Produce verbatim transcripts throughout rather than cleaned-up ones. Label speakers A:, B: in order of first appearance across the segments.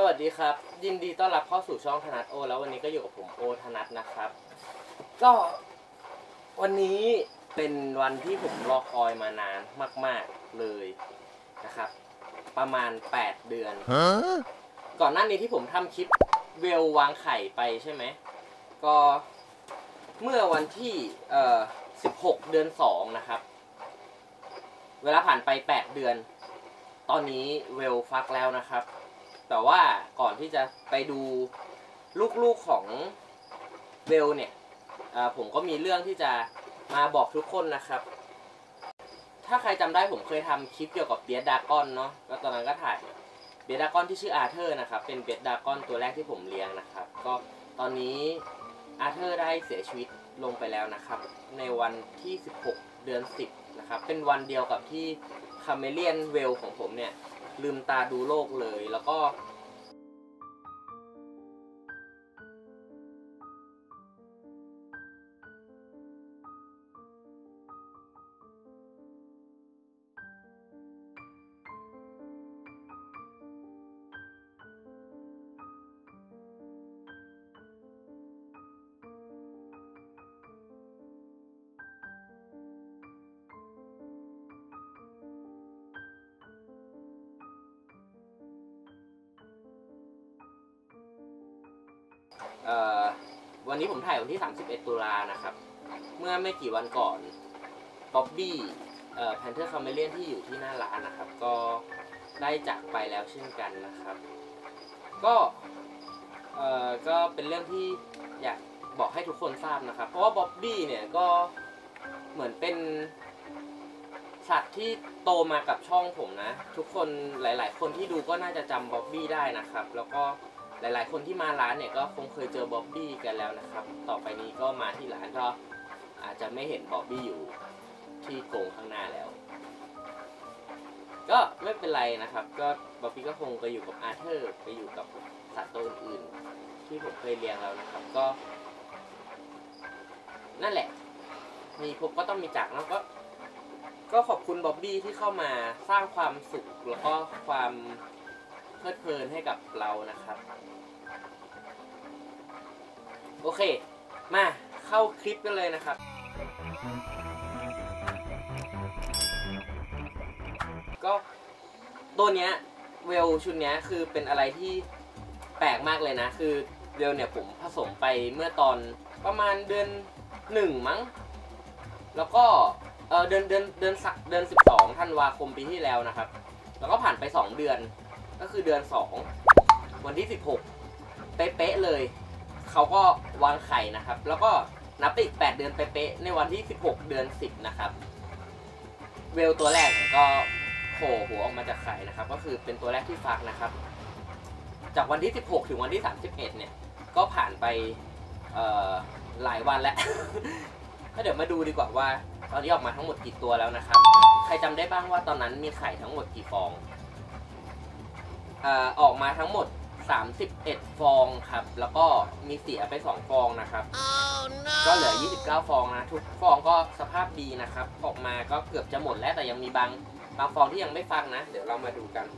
A: วัสดีครับยินดีต้อนรับเข้าสู่ช่องธนัทโอแล้ววันนี้ก็อยู่กับผมโอธนัทนะครับก็วันนี้เป็นวันที่ผมรอคอยมานานมากๆเลยนะครับประมาณแปดเดือนก่อนหน้านี้ที่ผมทำคลิปเวลวางไข่ไปใช่ไหมก็เมื่อวันที่เอ่อสิบหกเดือนสองนะครับเวลาผ่านไปแปดเดือนตอนนี้เวลฟักแล้วนะครับแต่ว่าก่อนที่จะไปดูลูกๆของเวลเนี่ยผมก็มีเรื่องที่จะมาบอกทุกคนนะครับถ้าใครจำได้ผมเคยทำคลิปเกี่ยวกับเบียดดากอนเนาะก็ตอนนั้นก็ถ่ายเบียดดากอนที่ชื่ออาร์เธอร์นะครับเป็นเบียดดากอนตัวแรกที่ผมเลี้ยงนะครับก็ตอนนี้อาร์เธอร์ได้เสียชีวิตลงไปแล้วนะครับในวันที่สิบหกเดือนสิบนะครับเป็นวันเดียวกับที่คาเมเลียนเวลของผมเนี่ยลืมตาดูโลกเลยแล้วก็วันนี้ผมถ่ายวันที่สามสิบเอ็ดตุลานะครับเมื่อไม่กี่วันก่อนบ๊อบบี้แพนเทอร์คาเมเลียนที่อยู่ที่หน้าร้านนะครับก็ได้จากไปแล้วเช่นกันนะครับก็เอ่อก็เป็นเรื่องที่อยากบอกให้ทุกคนทราบนะครับเพราะว่าบ๊อบบี้เนี่ยก็เหมือนเป็นสัตว์ที่โตมากับช่องผมนะทุกคนหลายๆคนที่ดูก็น่าจะจำบ๊อบบี้ได้นะครับแล้วก็หลายๆคนที่มาร้านเนี่ยก็คงเคยเจอบ๊อบบี้กันแล้วนะครับต่อไปนี้ก็มาที่ร้านก็อาจจะไม่เห็นบ๊อบบี้อยู่ที่กรงข้างหน้าแล้วก็ไม่เป็นไรนะครับก็บ๊อบบี้ก็คงไปอยู่กับอาร์เธอร์ไปอยู่กับสัตว์ตัวอื่นๆที่ผมเคยเลี้ยงแล้วนะครับก็นั่นแหละมีพบก็ต้องมีจากนะก็ก็ขอบคุณบ๊อบบี้ที่เข้ามาสร้างความสุขแล้วก็ความเพลิดเพลินให้กับเรานะครับโอเคมาเข้าคลิปกันเลยนะครับก็ตัวเนี้ยเวลชุดเนี้ยคือเป็นอะไรที่แปลกมากเลยนะคือเวลเนี่ยผมผสมไปเมื่อตอนประมาณเดือนหนึ่งมั้งแล้วก็เออเดือนเดือนเดือนสักเดือนสิบสองธันวาคมปีที่แล้วนะครับแล้วก็ผ่านไปสองเดือนก็คือเดือนสองวันที่สิบหกเป๊ะๆเลยเขาก็วางไข่นะครับแล้วก็นับไปอีกแปดเดือนเป๊ะๆในวันที่สิบหกเดือนสิบนะครับเวลตัวแรกก็โผล่หัวออกมาจากไข่นะครับก็คือเป็นตัวแรกที่ฟักนะครับจากวันที่สิบหกถึงวันที่สามสิบเอ็ดเนี่ยก็ผ่านไปเอ่อหลายวันแล้ว ก็เดี๋ยวมาดูดีกว่าว่าตอนนี้ออกมาทั้งหมดกี่ตัวแล้วนะครับใครจำได้บ้างว่าตอนนั้นมีไข่ทั้งหมดกี่ฟองออกมาทั้งหมดสามสิบเอ็ดฟองครับแล้วก็มีเสียไปสองฟองนะครับ oh, no. ก็เหลือยี่สิบเก้าฟองนะทุกฟองก็สภาพดีนะครับออกมาก็เกือบจะหมดแล้วแต่ยังมีบางบางฟองที่ยังไม่ฟักนะเดี๋ยวเรามาดูกัน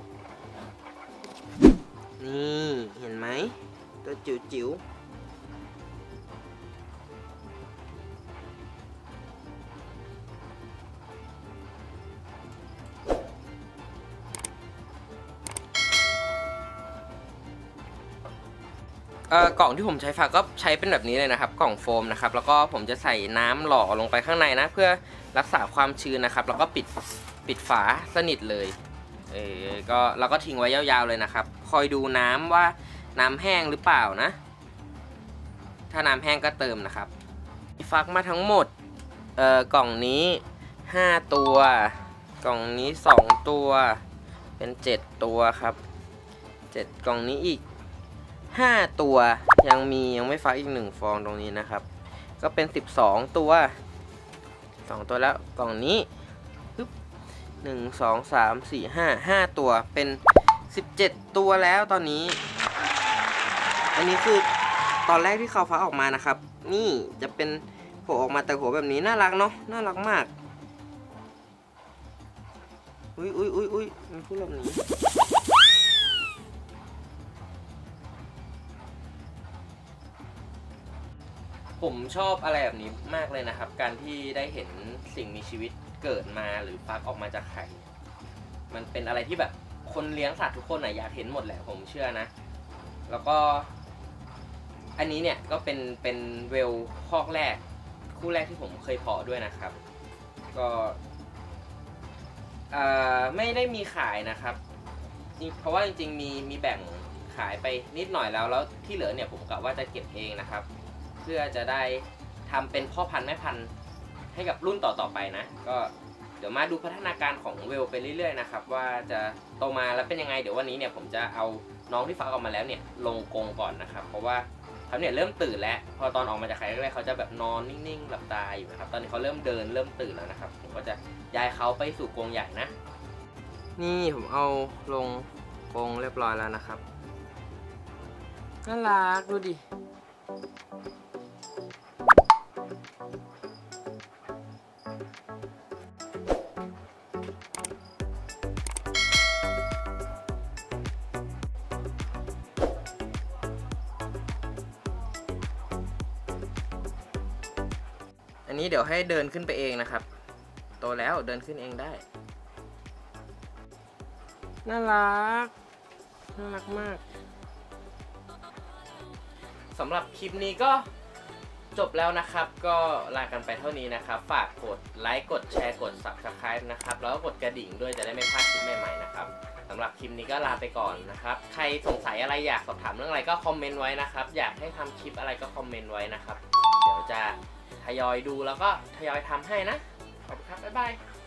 A: นี่เห็นไหมตัวจิ๋วๆกล่องที่ผมใช้ฝากก็ใช้เป็นแบบนี้เลยนะครับกล่องโฟมนะครับแล้วก็ผมจะใส่น้ำหล่อลงไปข้างในนะเพื่อรักษาความชื้นนะครับแล้วก็ปิดปิดฝาสนิทเลยเออก็เราก็ทิ้งไว้ยาวๆเลยนะครับคอยดูน้ำว่าน้ำแห้งหรือเปล่านะถ้าน้ำแห้งก็เติมนะครับฟักมาทั้งหมดเอ่อกล่องนี้ห้าตัวกล่องนี้สองตัวเป็นเจ็ดตัวครับเจ็ดกล่องนี้อีกห้าตัวยังมียังไม่ฟักอีกหนึ่งฟองตรงนี้นะครับก็เป็นสิบสองตัวสองตัวแล้วกล่องนี้ปึ๊บหนึ่ง สอง สาม สี่ ห้า ห้าตัวเป็นสิบเจ็ดตัวแล้วตอนนี้อันนี้คือตอนแรกที่เขาฟักออกมานะครับนี่จะเป็นโผล่ออกมาแต่หัวแบบนี้น่ารักเนาะน่ารักมากอุ้ยอุ้ยอุ้ยอุ้ยมันพูดแบบนี้ผมชอบอะไรแบบนี้มากเลยนะครับ การที่ได้เห็นสิ่งมีชีวิตเกิดมาหรือฟักออกมาจากไข่มันเป็นอะไรที่แบบคนเลี้ยงสัตว์ทุกคนอยากเห็นหมดแหละผมเชื่อนะแล้วก็อันนี้เนี่ยก็เป็นเป็นเวลคอกแรกคู่แรกที่ผมเคยเพาะด้วยนะครับก็ไม่ได้มีขายนะครับเพราะว่าจริงๆมีมีแบ่งขายไปนิดหน่อยแล้วแล้วที่เหลือเนี่ยผมกะว่าจะเก็บเองนะครับเพื่อจะได้ทำเป็นพ่อพันธุ์แม่พันธุ์ให้กับรุ่นต่อๆไปนะก็เดี๋ยวมาดูพัฒนาการของเวลไปเรื่อยๆนะครับว่าจะโตมาแล้วเป็นยังไงเดี๋ยววันนี้เนี่ยผมจะเอาน้องที่ฟักออกมาแล้วเนี่ยลงกรงก่อนนะครับเพราะว่าเขาเนี่ยเริ่มตื่นแล้วพอตอนออกมาจากไข่แรกๆเขาจะแบบนอนนิ่งๆหลับตาอยู่นะครับตอนนี้เขาเริ่มเดินเริ่มตื่นแล้วนะครับผมก็จะย้ายเขาไปสู่กรงใหญ่นะนี่ผมเอาลงกรงเรียบร้อยแล้วนะครับน่ารักดูดิอันนี้เดี๋ยวให้เดินขึ้นไปเองนะครับโตแล้วเดินขึ้นเองได้น่ารักน่ารักมากสำหรับคลิปนี้ก็จบแล้วนะครับก็ลากันไปเท่านี้นะครับฝากกดไลค์กดแชร์กด ซับสไครบ์ นะครับแล้วก็กดกระดิ่งด้วยจะได้ไม่พลาดคลิปใหม่ๆนะครับสำหรับคลิปนี้ก็ลาไปก่อนนะครับใครสงสัยอะไรอยากสอบถามเรื่องอะไรก็คอมเมนต์ไว้นะครับอยากให้ทำคลิปอะไรก็คอมเมนต์ไว้นะครับเดี๋ยวจะทยอยดูแล้วก็ทยอยทำให้นะขอบคุณครับบ๊ายบาย